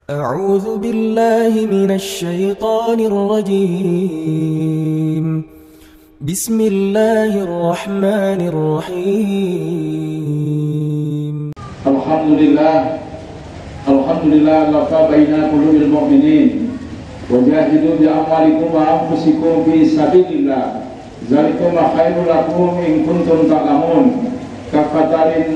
أعوذ بالله من الشيطان الرجيم. بسم الله الرحمن الرحيم. Alhamdulillah lafa baina qulubil mu'minin wajahidu bi amwalikum wa anfusikum fi sabilillah zalikum khairul lakum in kuntum ta'lamun kafatalin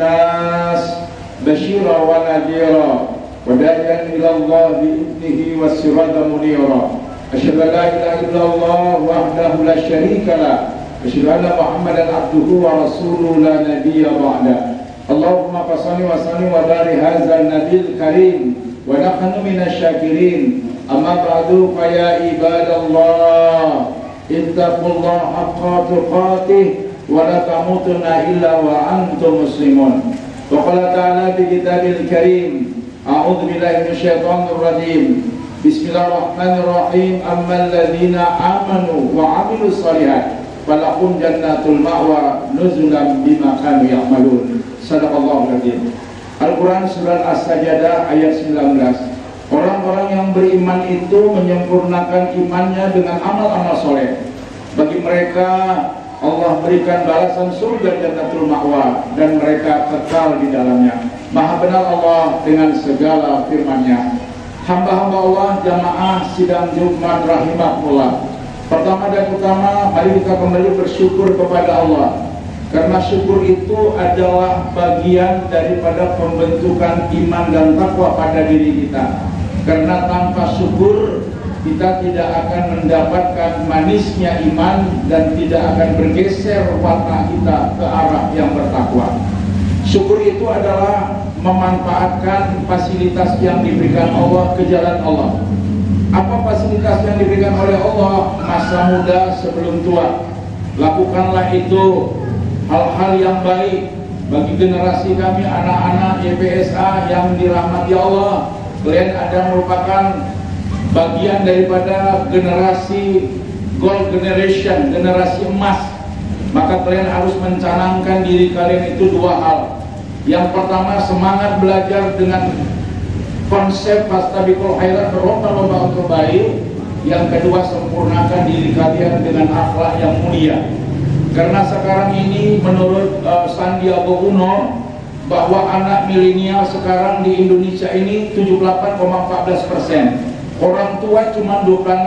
nas basyira wa nadhira wa da'iyan ila Allah bi idnihi was siratal munira asyhadu an la ilaha illallah wahdahu la syarika lah asyhadu anna muhammadan abduhu wa rasuluhu la nabiyya ba'da. Allahumma salli wa sallim wa barik hadzal nabiyil karim wa nahnu minasy syakirin. Amma ba'du fa ya ibadallah ittaqullaha haqqa tuqatih wa la tamutunna illa wa antum muslimun. Wa qala ta'ala fi kitabil karim a'udzu billahi minasyaitonir rajim. Bismillahirrahmanirrahim. Ammal ladzina amanu wa 'amilus shalihat falahum jannatul ma'wa nuzulan bima kanu ya'malun. Sadaqallahul adzim. Al-Quran Surah As-Sajdah ayat 19. Orang-orang yang beriman itu menyempurnakan imannya dengan amal-amal soleh. Bagi mereka Allah berikan balasan surga jannatul ma'wa dan mereka kekal di dalamnya. Maha benar Allah dengan segala firman-Nya. Hamba-hamba Allah jamaah sidang Jumat rahimahullah. Pertama dan utama, mari kita kembali bersyukur kepada Allah. Karena syukur itu adalah bagian daripada pembentukan iman dan takwa pada diri kita. Karena tanpa syukur kita tidak akan mendapatkan manisnya iman dan tidak akan bergeser warna kita ke arah yang bertakwa. Syukur itu adalah memanfaatkan fasilitas yang diberikan Allah ke jalan Allah. Apa fasilitas yang diberikan oleh Allah? Masa muda sebelum tua. Lakukanlah itu hal-hal yang baik bagi generasi kami, anak-anak YPSA yang dirahmati Allah. Kalian ada merupakan bagian daripada generasi gold generation, generasi emas. Maka kalian harus mencanangkan diri kalian itu dua hal. Yang pertama, semangat belajar dengan konsep fastabiqul khairat, berlomba-lomba untuk baik. Yang kedua, sempurnakan diri kalian dengan akhlak yang mulia. Karena sekarang ini menurut Sandiaga Uno bahwa anak milenial sekarang di Indonesia ini 78,14%. Orang tua cuma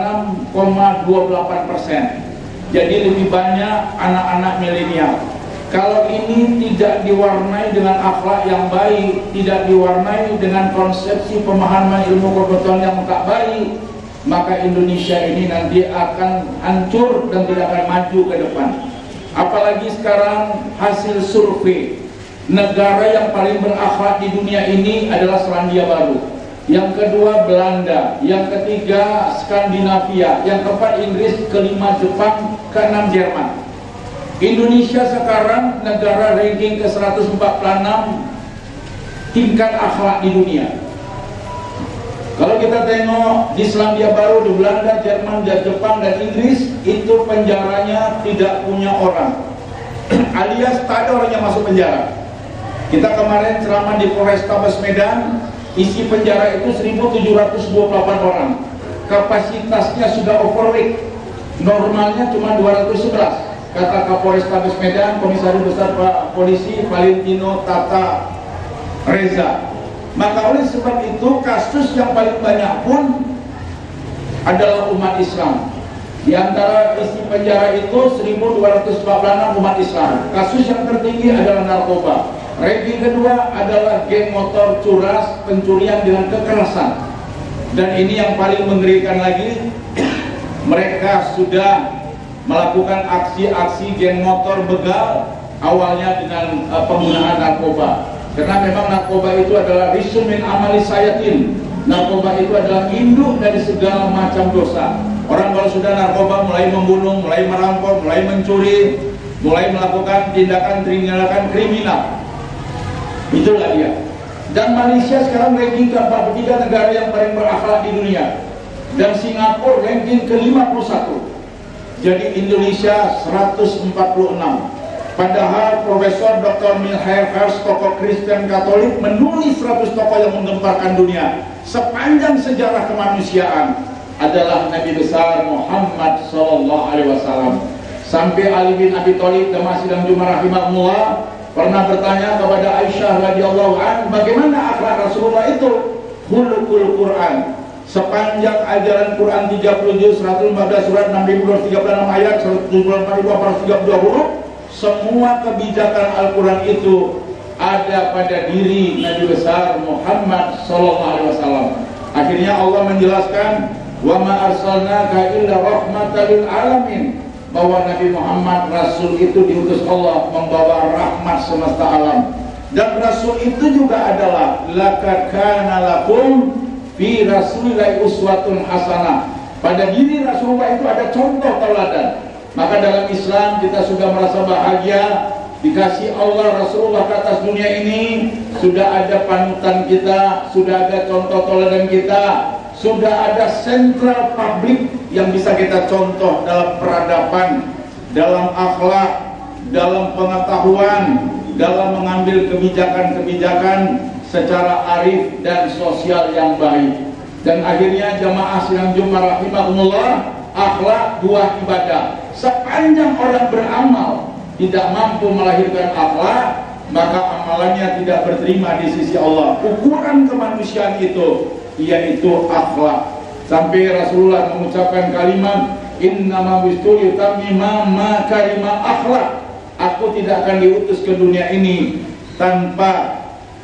26,28%. Jadi lebih banyak anak-anak milenial. Kalau ini tidak diwarnai dengan akhlak yang baik, tidak diwarnai dengan konsepsi pemahaman ilmu pengetahuan yang tak baik, maka Indonesia ini nanti akan hancur dan tidak akan maju ke depan. Apalagi sekarang hasil survei negara yang paling berakhlak di dunia ini adalah Selandia Baru, yang kedua Belanda, yang ketiga Skandinavia, yang keempat Inggris, kelima Jepang, keenam Jerman. Indonesia sekarang negara ranking ke 146 tingkat akhlak di dunia. Kalau kita tengok di Selandia Baru, di Belanda, Jerman, Jepang, dan Inggris, itu penjaranya tidak punya orang, alias tak ada orang yang masuk penjara. Kita kemarin ceramah di Polrestabes Medan, isi penjara itu 1.728 orang. Kapasitasnya sudah overload, normalnya cuma 211. Kata Kapolrestabes Medan, Komisaris Besar Pak Polisi Valentino Tata Reza. Maka oleh sebab itu kasus yang paling banyak pun adalah umat Islam. Di antara isi penjara itu 1.246 umat Islam. Kasus yang tertinggi adalah narkoba. Ranking kedua adalah geng motor curas, pencurian dengan kekerasan. Dan ini yang paling mengerikan lagi, mereka sudah melakukan aksi-aksi geng motor begal, awalnya dengan penggunaan narkoba. Karena memang narkoba itu adalah risun min amali sayatin. Narkoba itu adalah induk dari segala macam dosa. Orang kalau sudah narkoba mulai membunuh, mulai merampok, mulai mencuri, mulai melakukan tindakan kriminal. Itulah dia. Dan Malaysia sekarang ranking ke-43 negara yang paling berakhlak di dunia. Dan Singapura ranking ke-51. Jadi Indonesia 146. Padahal Profesor Dr. Milhael Hers, tokoh Kristen Katolik, menulis 100 tokoh yang menggemparkan dunia sepanjang sejarah kemanusiaan adalah Nabi besar Muhammad SAW. Sampai Ali bin Abi Thalib Damasi dan Jumar rahimahullah pernah bertanya kepada Aisyah radhiyallahu anha, bagaimana akhlak Rasulullah itu? Khuluqul Quran. Sepanjang ajaran Quran 30 juz, 114 surat, 636 ayat, 174.432 huruf, semua kebijakan Al-Quran itu ada pada diri Nabi besar Muhammad SAW. Akhirnya Allah menjelaskan, wa ma arsalnaka illa rahmatan lil alamin, bahwa Nabi Muhammad Rasul itu diutus Allah membawa rahmat semesta alam. Dan Rasul itu juga adalah laqad kana lakum fi rasulillahi uswatun hasanah. Pada diri Rasulullah itu ada contoh tauladan. Maka dalam Islam kita sudah merasa bahagia dikasih Allah Rasulullah ke atas dunia ini. Sudah ada panutan kita, sudah ada contoh tauladan kita, sudah ada sentral publik yang bisa kita contoh dalam peradaban, dalam akhlak, dalam pengetahuan, dalam mengambil kebijakan-kebijakan secara arif dan sosial yang baik. Dan akhirnya jamaah sidang Jumat rahimahumullah, akhlak buah ibadah. Sepanjang orang beramal tidak mampu melahirkan akhlak, maka amalannya tidak berterima di sisi Allah. Ukuran kemanusiaan itu yaitu akhlak. Sampai Rasulullah mengucapkan kalimat, innama bu'istu litammima makarimah akhlak. Aku tidak akan diutus ke dunia ini tanpa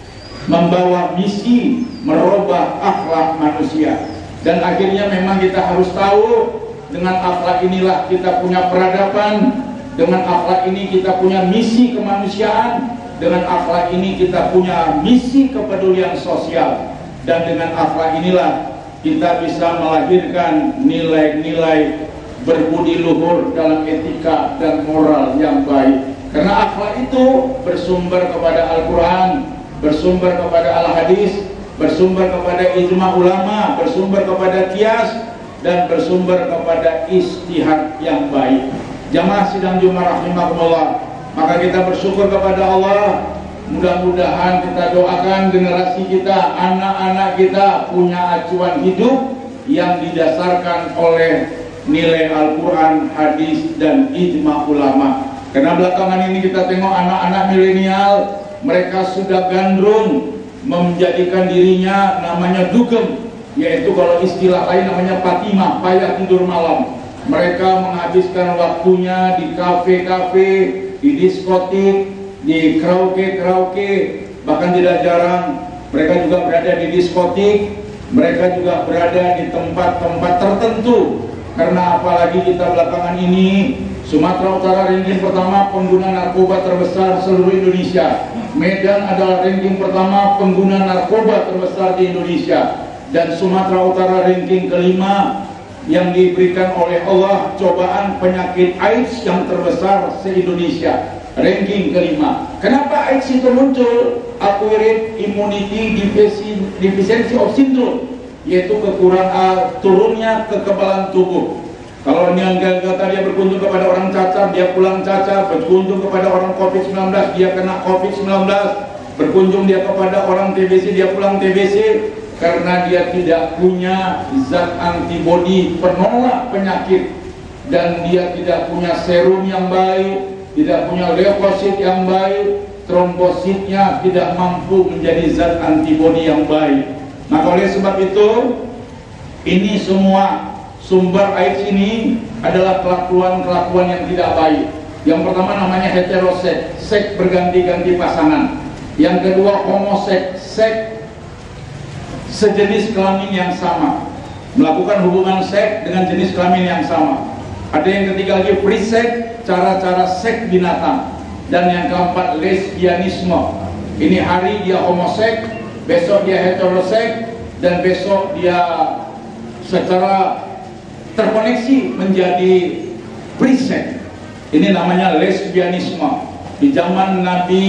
membawa misi merubah akhlak manusia. Dan akhirnya memang kita harus tahu, dengan akhlak inilah kita punya peradaban, dengan akhlak ini kita punya misi kemanusiaan, dengan akhlak ini kita punya misi kepedulian sosial, dan dengan akhlak inilah kita bisa melahirkan nilai-nilai berbudi luhur dalam etika dan moral yang baik. Karena akhlak itu bersumber kepada Al-Quran, bersumber kepada Al-Hadis, bersumber kepada ijma ulama, bersumber kepada qiyas, dan bersumber kepada istihad yang baik. Jamaah sidang Jumat rahimahumullah, maka kita bersyukur kepada Allah. Mudah-mudahan kita doakan generasi kita, anak-anak kita punya acuan hidup yang didasarkan oleh nilai Al-Quran, hadis, dan ijma ulama. Karena belakangan ini kita tengok anak-anak milenial, mereka sudah gandrung menjadikan dirinya namanya dugem, yaitu kalau istilah lain namanya patimah, payah tidur malam. Mereka menghabiskan waktunya di kafe-kafe, di diskotik, di karaoke, bahkan tidak jarang mereka juga berada di diskotik, mereka juga berada di tempat-tempat tertentu. Karena apalagi kita belakangan ini, Sumatera Utara ranking pertama pengguna narkoba terbesar seluruh Indonesia. Medan adalah ranking pertama pengguna narkoba terbesar di Indonesia. Dan Sumatera Utara ranking kelima yang diberikan oleh Allah cobaan penyakit AIDS yang terbesar se-Indonesia. Ranking kelima. Kenapa AIDS itu muncul? Acquired Immunity Deficiency of Syndrome, yaitu kekurangan turunnya kekebalan tubuh. Kalau dia berkunjung kepada orang cacar, dia pulang cacar. Berkunjung kepada orang COVID-19, dia kena COVID-19. Berkunjung dia kepada orang TBC, dia pulang TBC. Karena dia tidak punya zat antibodi penolak penyakit, dan dia tidak punya serum yang baik, tidak punya leukosit yang baik, trombositnya tidak mampu menjadi zat antibodi yang baik. Maka oleh sebab itu, ini semua sumber AIDS ini adalah kelakuan-kelakuan yang tidak baik. Yang pertama namanya heteroseks, seks berganti-ganti pasangan. Yang kedua homoseks, seks sejenis kelamin yang sama, melakukan hubungan seks dengan jenis kelamin yang sama. Ada yang ketiga lagi free sex, cara-cara seks binatang. Dan yang keempat lesbianisme. Ini hari dia homoseks, besok dia heteroseks, dan besok dia secara terkoneksi menjadi free sex. Ini namanya lesbianisme. Di zaman Nabi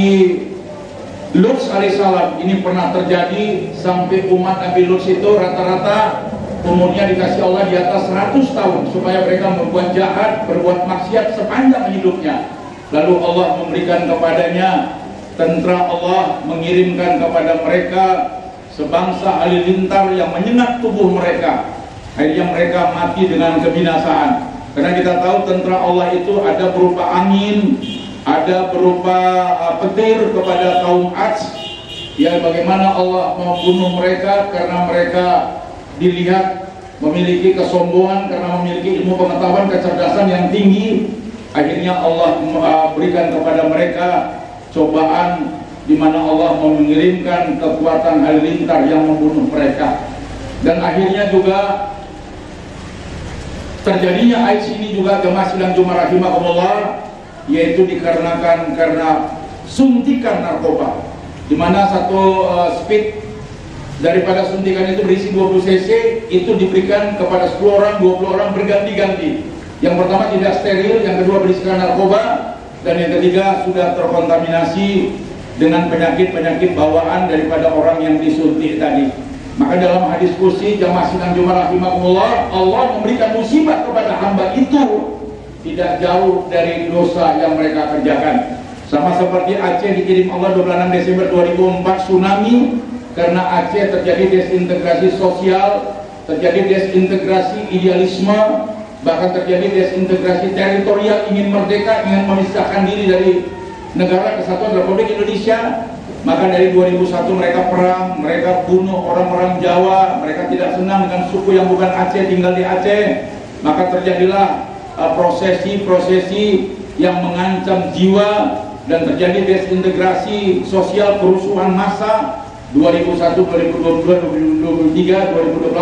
Lut alaihissalam ini pernah terjadi, sampai umat Nabi Lut itu rata-rata umurnya dikasih Allah di atas 100 tahun supaya mereka berbuat jahat, berbuat maksiat sepanjang hidupnya. lalu Allah memberikan kepadanya tentara, Allah mengirimkan kepada mereka sebangsa halilintar yang menyengat tubuh mereka. Akhirnya mereka mati dengan kebinasaan. Karena kita tahu tentara Allah itu ada berupa angin, ada berupa petir kepada kaum Ads. Ya, bagaimana Allah membunuh mereka karena mereka dilihat memiliki kesombongan, karena memiliki ilmu pengetahuan, kecerdasan yang tinggi. Akhirnya Allah berikan kepada mereka cobaan di mana Allah mengirimkan kekuatan halilintar yang membunuh mereka. Dan akhirnya juga terjadinya AIDS ini juga jemaah sidang Jumat rahimahumullah, yaitu dikarenakan karena suntikan narkoba, di mana satu speed daripada suntikan itu berisi 20 cc, itu diberikan kepada 10 orang, 20 orang berganti-ganti. Yang pertama tidak steril, yang kedua berisikan narkoba, dan yang ketiga sudah terkontaminasi dengan penyakit-penyakit bawaan daripada orang yang disuntik tadi. Maka dalam hadis kursi jamaah sidang Jumat rahimahumullah, Allah memberikan musibah kepada hamba itu tidak jauh dari dosa yang mereka kerjakan. Sama seperti Aceh dikirim Allah 26 Desember 2004 tsunami, karena Aceh terjadi desintegrasi sosial, terjadi desintegrasi idealisme, bahkan terjadi desintegrasi teritorial, ingin merdeka, ingin memisahkan diri dari negara kesatuan Republik Indonesia. Maka dari 2001 mereka perang, mereka bunuh orang-orang Jawa, mereka tidak senang dengan suku yang bukan Aceh tinggal di Aceh. Maka terjadilah prosesi-prosesi yang mengancam jiwa, dan terjadi desintegrasi sosial, kerusuhan massa 2001, 2022, 2023,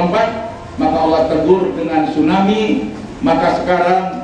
2024. Maka Allah tegur dengan tsunami. Maka sekarang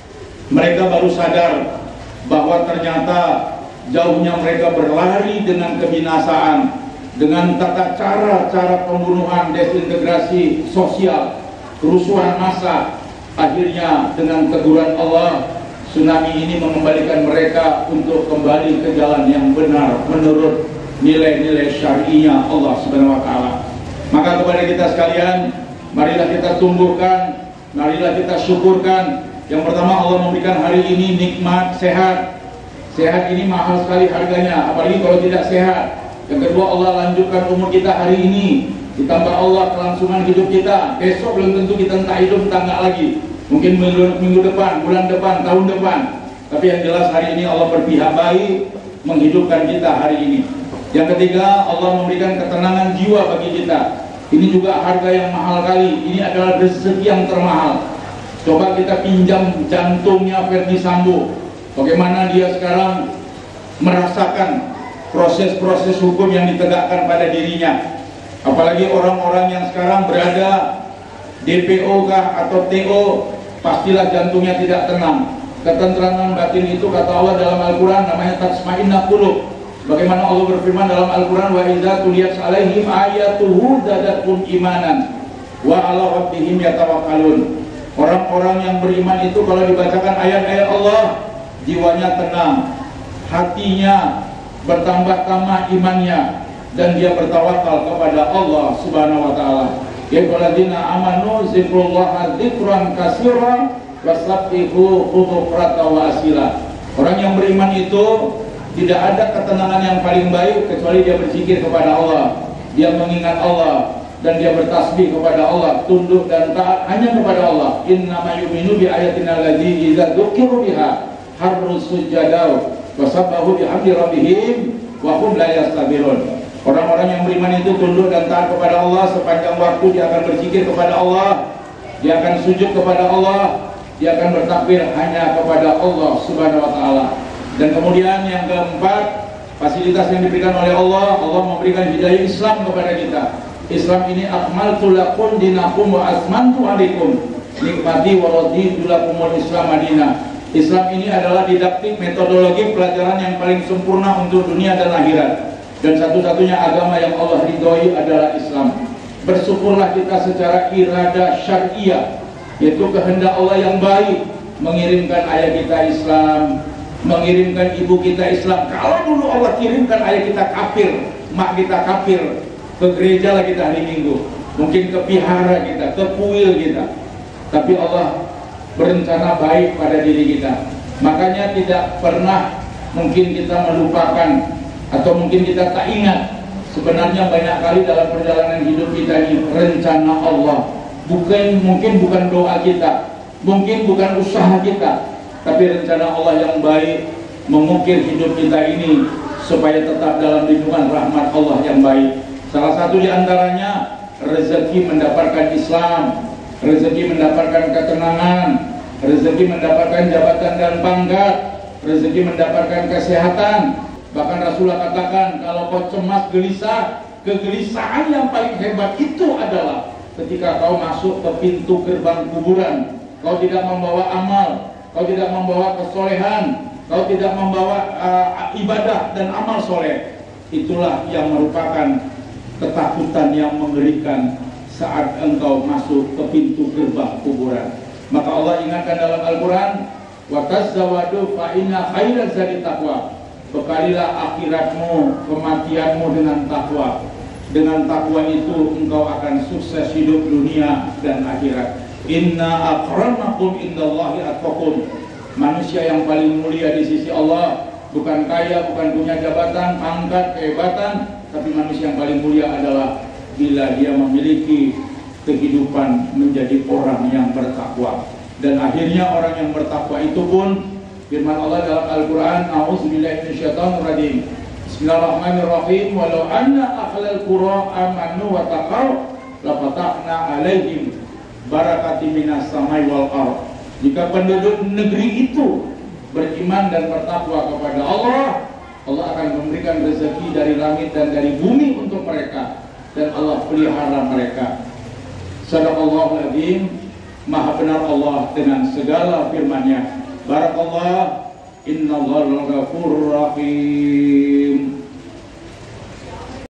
mereka baru sadar bahwa ternyata jauhnya mereka berlari dengan kebinasaan, dengan tata cara pembunuhan, desintegrasi sosial, kerusuhan massa. Akhirnya dengan teguran Allah, tsunami ini mengembalikan mereka untuk kembali ke jalan yang benar menurut nilai-nilai syar'inya Allah Subhanahu wa taala. Maka kepada kita sekalian, marilah kita tumbuhkan, marilah kita syukurkan. Yang pertama, Allah memberikan hari ini nikmat sehat. Sehat ini mahal sekali harganya, apalagi kalau tidak sehat. Yang kedua, Allah lanjutkan umur kita hari ini, ditambah Allah kelangsungan hidup kita. Besok belum tentu kita entah hidup entah enggak lagi, mungkin minggu depan, bulan depan, tahun depan. Tapi yang jelas hari ini Allah berpihak baik menghidupkan kita hari ini. Yang ketiga, Allah memberikan ketenangan jiwa bagi kita. Ini juga harga yang mahal kali. Ini adalah rezeki yang termahal. Coba kita pinjam jantungnya Verdi Sambo, bagaimana dia sekarang merasakan proses-proses hukum yang ditegakkan pada dirinya. Apalagi orang-orang yang sekarang berada DPO kah atau TO, pastilah jantungnya tidak tenang. Ketenteraman batin itu kata Allah dalam Al-Quran namanya tatma'innul qulub. Bagaimana Allah berfirman dalam Al-Quran, wa idza tuliyat alaihim ayatuhu zadathum imanan wa ala rabbihim yatawakkalun. Orang-orang yang beriman itu kalau dibacakan ayat-ayat Allah, jiwanya tenang, hatinya bertambah-tambah imannya, dan dia bertawakal kepada Allah Subhanahu wa taala. Ya alladzina amanu zikrullaha dzikran katsiran wasabbihu bukratan wa asila. Orang yang beriman itu tidak ada ketenangan yang paling baik kecuali dia berzikir kepada Allah, dia mengingat Allah, dan dia bertasbih kepada Allah, tunduk dan taat hanya kepada Allah. Innama yu'minu bi ayatina allati idza dzukiru biha harrus sujadaw wasabbahu bihamdi rabbihim wa hum la yastabirun. Orang-orang yang beriman itu tunduk dan taat kepada Allah, sepanjang waktu dia akan berzikir kepada Allah, dia akan sujud kepada Allah, dia akan bertakbir hanya kepada Allah Subhanahu wa taala. Dan kemudian yang keempat, fasilitas yang diberikan oleh Allah, Allah memberikan hidayah Islam kepada kita. Islam ini akmaltu lakum dinakum wa asmantu alaikum nikmati wa raditu lakumul Islam madinah. Islam ini adalah didaktik, metodologi pelajaran yang paling sempurna untuk dunia dan akhirat. Dan satu-satunya agama yang Allah ridhoi adalah Islam. Bersyukurlah kita secara irada syariah, yaitu kehendak Allah yang baik, mengirimkan ayah kita Islam, mengirimkan ibu kita Islam. Kalau dulu Allah kirimkan ayah kita kafir, mak kita kafir, ke gereja lah kita hari Minggu, mungkin ke vihara kita, ke kuil kita. Tapi Allah berencana baik pada diri kita. Makanya tidak pernah mungkin kita melupakan atau mungkin kita tak ingat, sebenarnya banyak kali dalam perjalanan hidup kita ini rencana Allah. Mungkin bukan doa kita, mungkin bukan usaha kita, tapi rencana Allah yang baik mengukir hidup kita ini supaya tetap dalam lindungan rahmat Allah yang baik. Salah satu di antaranya rezeki mendapatkan Islam, rezeki mendapatkan ketenangan, rezeki mendapatkan jabatan dan pangkat, rezeki mendapatkan kesehatan. Bahkan Rasulullah katakan, kalau kau cemas gelisah, kegelisahan yang paling hebat itu adalah ketika kau masuk ke pintu gerbang kuburan, kau tidak membawa amal, kau tidak membawa kesolehan, kau tidak membawa ibadah dan amal soleh. Itulah yang merupakan ketakutan yang mengerikan saat engkau masuk ke pintu gerbang kuburan. Maka Allah ingatkan dalam Al-Quran, wa tazawwadu fa inna khairaz zadi taqwa. Bekalilah akhiratmu, kematianmu dengan takwa. Dengan takwa itu engkau akan sukses hidup dunia dan akhirat. Inna akramakum indallahi atqakum. Manusia yang paling mulia di sisi Allah bukan kaya, bukan punya jabatan, pangkat, kehebatan, tapi manusia yang paling mulia adalah bila dia memiliki kehidupan menjadi orang yang bertakwa. Dan akhirnya orang yang bertakwa itu pun, firman Allah dalam Al-Quran, a'udzubillahi minasyaitonirrajim, bismillahirrahmanirrahim, walau anna ahlal qura amanu wa taqaw lafatahna alaihim barakati minas samai wal ardh. Jika penduduk negeri itu beriman dan bertakwa kepada Allah, Allah akan memberikan rezeki dari langit dan dari bumi untuk mereka, dan Allah pelihara mereka. Sadaqallahul adzim. Maha benar Allah dengan segala firman-Nya. Barakallah, innallaha ghafurur rahim.